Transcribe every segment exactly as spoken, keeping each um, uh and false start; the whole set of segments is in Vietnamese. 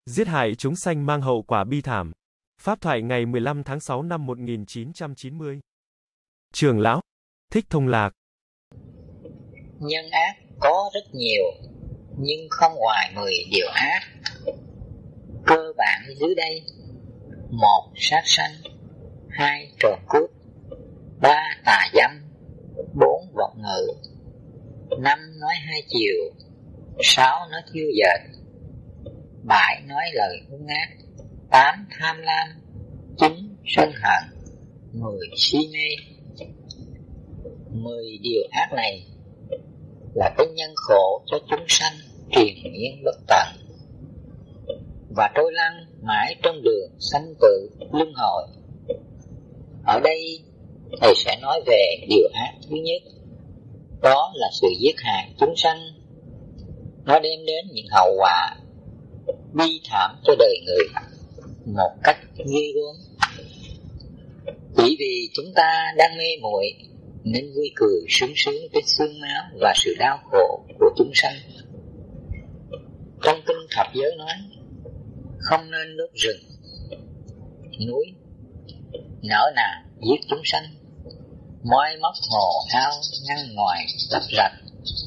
Giết hại chúng sanh mang hậu quả bi thảm. Pháp thoại ngày mười lăm tháng sáu năm một nghìn chín trăm chín mươi. Trưởng lão Thích Thông Lạc. Nhân ác có rất nhiều, nhưng không ngoài mười điều ác. Cơ bản dưới đây: một sát sanh, hai trộm cướp, ba tà dâm, bốn vọng ngữ, năm nói hai chiều, sáu nói thiêu dệt, bảy nói lời hung ác, tám tham lam, chín sân hận, mười si mê. Mười điều ác này là cái nhân khổ cho chúng sanh triền miên bất tận, và trôi lăn mãi trong đường sanh tử luân hồi. Ở đây thầy sẽ nói về điều ác thứ nhất, đó là sự giết hại chúng sanh. Nó đem đến những hậu quả bi thảm cho đời người một cách ghê gớm. Chỉ vì chúng ta đang mê muội nên vui cười sướng sướng với xương máu và sự đau khổ của chúng sanh. Trong kinh thập giới nói, không nên đốt rừng, núi, nở nàng giết chúng sanh, moi móc hồ ao ngăn ngoài lấp rạch,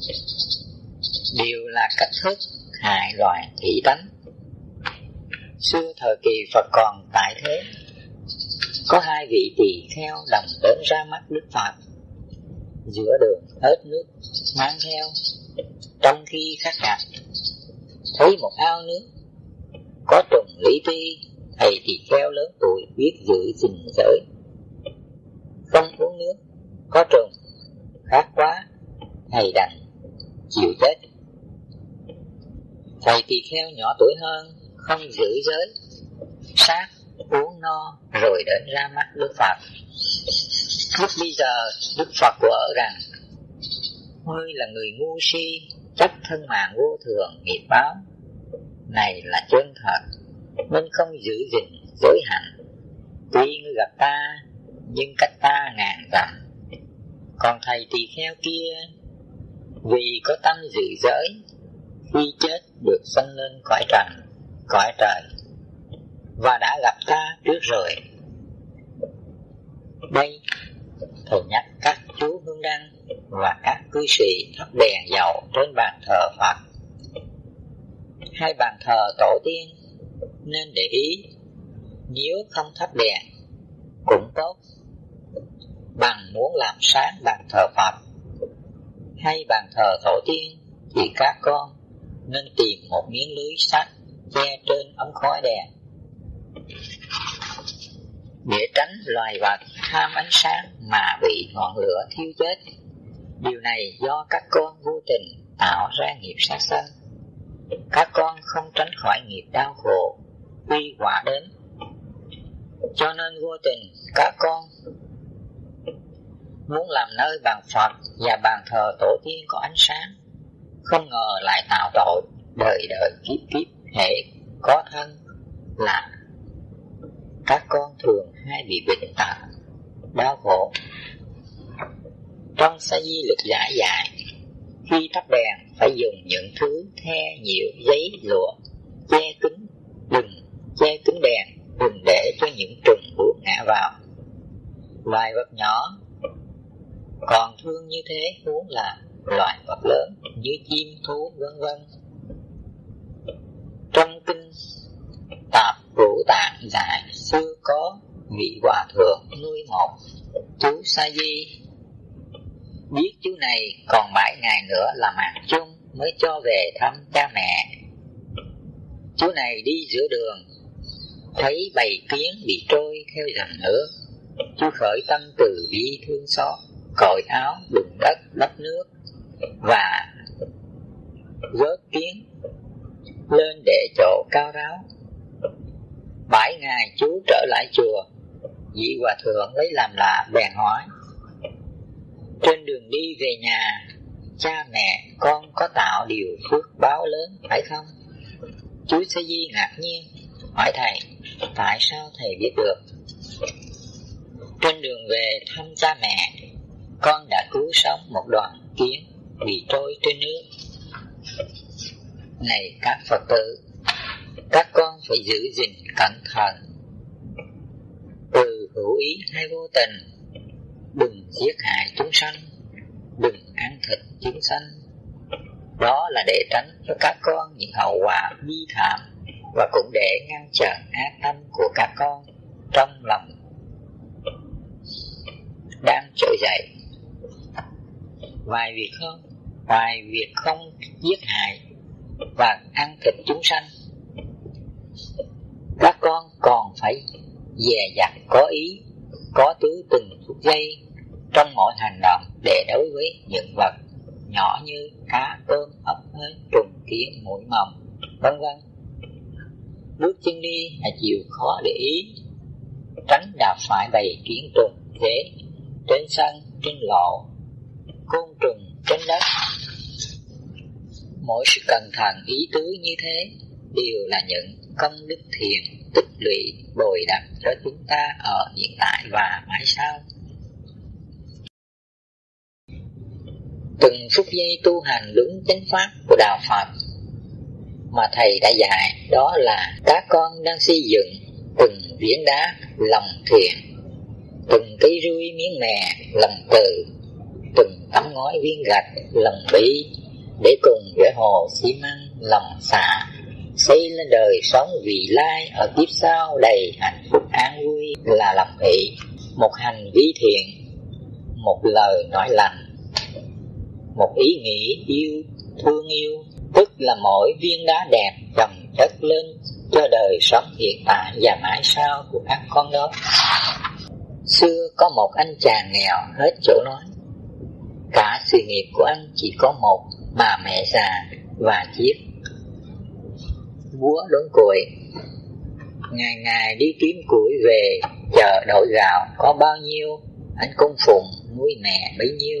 đều là cách thức hại loài thủy tánh. Xưa thời kỳ Phật còn tại thế, có hai vị tỳ kheo đồng đến ra mắt Đức Phật. Giữa đường hết nước mang theo, trong khi khắc cạch thấy một ao nước có trùng lý ti. Thầy tỳ kheo lớn tuổi biết giữ gìn giới, không uống nước có trùng, khát quá thầy đành chịu chết. Thầy tỳ kheo nhỏ tuổi hơn không giữ giới, sát uống no rồi đến ra mắt Đức Phật. Lúc bây giờ Đức Phật vỡ rằng, ngươi là người ngu si, chấp thân mạng vô thường nghiệp báo này là chân thật, nên không giữ gìn giới hạnh. Tuy ngươi gặp ta, nhưng cách ta ngàn dặm. Còn thầy tỳ kheo kia, vì có tâm giữ giới, khi chết được sanh lên cõi trần, cõi trời, và đã gặp ta trước rồi. Đây thầy nhắc các chú hương đăng và các cư sĩ thắp đèn dầu trên bàn thờ Phật hay bàn thờ tổ tiên nên để ý. Nếu không thắp đèn cũng tốt, bằng muốn làm sáng bàn thờ Phật hay bàn thờ tổ tiên thì các con nên tìm một miếng lưới sắt che trên ống khói đèn, để tránh loài vật tham ánh sáng mà bị ngọn lửa thiêu chết. Điều này do các con vô tình tạo ra nghiệp sát sanh. Các con không tránh khỏi nghiệp đau khổ quy quả đến, cho nên vô tình các con muốn làm nơi bàn Phật và bàn thờ tổ tiên có ánh sáng, không ngờ lại tạo tội đời đời kiếp kiếp. Hễ có thân là các con thường hay bị bệnh tật, đau khổ. Trong sa di lực giải dạy, khi thắp đèn phải dùng những thứ the, nhiệu, giấy, lụa che kín, đừng che kín đèn, đừng để cho những trùng buốt ngã vào. Loài vật nhỏ còn thương như thế, huống là loài vật lớn như chim thú vân vân. Trong kinh Tạp Vũ Tạng dạy, xưa có vị hòa thượng nuôi một chú sa di, biết chú này còn bảy ngày nữa là mạng chung mới cho về thăm cha mẹ. Chú này đi giữa đường thấy bầy kiến bị trôi theo dòng nước, chú khởi tâm từ bi thương xót, cởi áo đựng đất đắp nước và vớt kiến lên để chỗ cao ráo. Bảy ngày chú trở lại chùa, vị hòa thượng lấy làm lạ bèn hỏi, trên đường đi về nhà, cha mẹ con có tạo điều phước báo lớn phải không? Chú Sa Di ngạc nhiên hỏi thầy, tại sao thầy biết được? Trên đường về thăm cha mẹ, con đã cứu sống một đoàn kiến bị trôi trên nước. Này các Phật tử, các con phải giữ gìn cẩn thận, từ hữu ý hay vô tình. Đừng giết hại chúng sanh, đừng ăn thịt chúng sanh. Đó là để tránh cho các con những hậu quả bi thảm, và cũng để ngăn chặn ác tâm của các con trong lòng đang trỗi dậy. Ngoài việc không, ngoài việc không giết hại và ăn thịt chúng sanh, các con còn phải dè dặt có ý, có tứ từng phút giây trong mỗi hành động, để đối với những vật nhỏ như cá, tôm, ốc hến, trùng, kiến, muỗi mồng, vân vân. Bước chân đi hãy chịu khó để ý, tránh đạp phải bầy kiến trùng thế trên sân, trên lộ, côn trùng trên đất. Mỗi sự cẩn thận ý tứ như thế đều là những công đức thiện tích lũy bồi đắp cho chúng ta ở hiện tại và mãi sau. Từng phút giây tu hành đúng chánh pháp của đạo Phật mà Thầy đã dạy, đó là các con đang xây dựng từng viên đá lòng thiện, từng cây rui miếng mè lòng từ, từng tấm ngói viên gạch lòng bi, để cùng với hồ xi măng lòng xả xây lên đời sống vị lai ở kiếp sau đầy hạnh phúc an vui là lòng hỷ. Một hành vi thiện, một lời nói lành, một ý nghĩ yêu thương yêu, tức là mỗi viên đá đẹp chồng chất lên cho đời sống hiện tại và mãi sau của các con đó. Xưa có một anh chàng nghèo hết chỗ nói, cả sự nghiệp của anh chỉ có một bà mẹ già và chiếc búa đốn củi. Ngày ngày đi kiếm củi về chợ đổi gạo, có bao nhiêu anh cung phụng nuôi mẹ bấy nhiêu.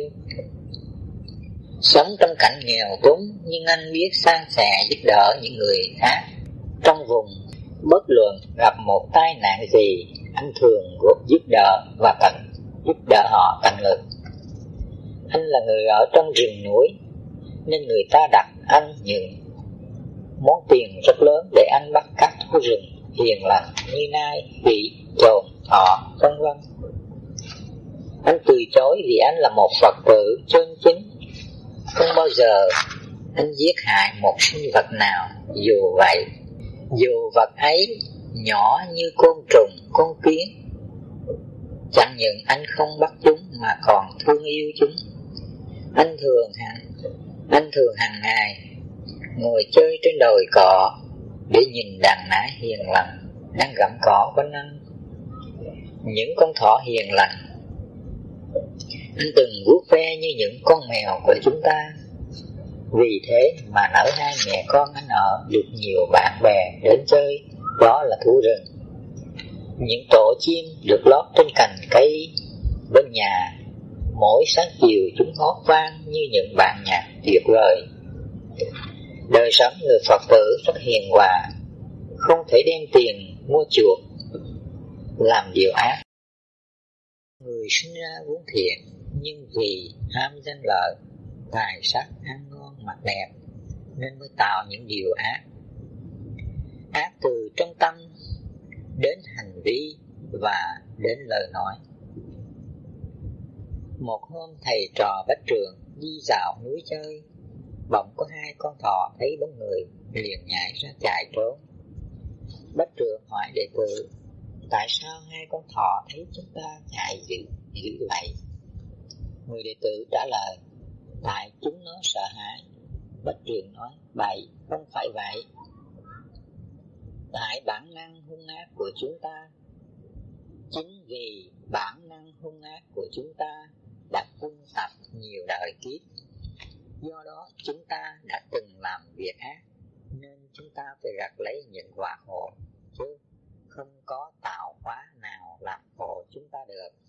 Sống trong cảnh nghèo túng, nhưng anh biết san sẻ giúp đỡ những người khác trong vùng. Bất luận gặp một tai nạn gì, anh thường giúp đỡ và tận giúp đỡ họ tận lực. Anh là người ở trong rừng núi, nên người ta đặt anh những món tiền rất lớn để anh bắt các thú rừng hiền lành như nai, khỉ, trồn, thỏ, vân vân. Anh từ chối vì anh là một Phật tử chân chính. Không bao giờ anh giết hại một sinh vật nào, dù vậy, dù vật ấy nhỏ như côn trùng, con kiến. Chẳng những anh không bắt chúng mà còn thương yêu chúng. Anh thường hàng, anh thường hàng ngày ngồi chơi trên đồi cỏ để nhìn đàn nải hiền lành đang gặm cỏ quanh anh. Những con thỏ hiền lành anh từng vuốt ve như những con mèo của chúng ta. Vì thế mà nở hai mẹ con anh ở được nhiều bạn bè đến chơi, đó là thú rừng. Những tổ chim được lót trên cành cây bên nhà, mỗi sáng chiều chúng hót vang như những bản nhạc tuyệt vời. Đời sống người Phật tử rất hiền hòa, không thể đem tiền mua chuộc làm điều ác. Người sinh ra vốn thiện, nhưng vì ham danh lợi, tài sắc, ăn ngon, mặc đẹp nên mới tạo những điều ác. Ác từ trong tâm đến hành vi và đến lời nói. Một hôm thầy trò Bách Trường đi dạo núi chơi, bỗng có hai con thỏ thấy bóng người liền nhảy ra chạy trốn. Bách Trường hỏi đệ tử, tại sao hai con thỏ thấy chúng ta chạy dữ dữ vậy? Người đệ tử trả lời, tại chúng nó sợ hãi. Bách Trường nói, bậy, không phải vậy. Tại bản năng hung ác của chúng ta. Chính vì bản năng hung ác của chúng ta đã quân tập nhiều đời kiếp, do đó chúng ta đã từng làm việc ác, nên chúng ta phải gặt lấy những quả khổ, chứ không có tạo hóa nào làm khổ chúng ta được.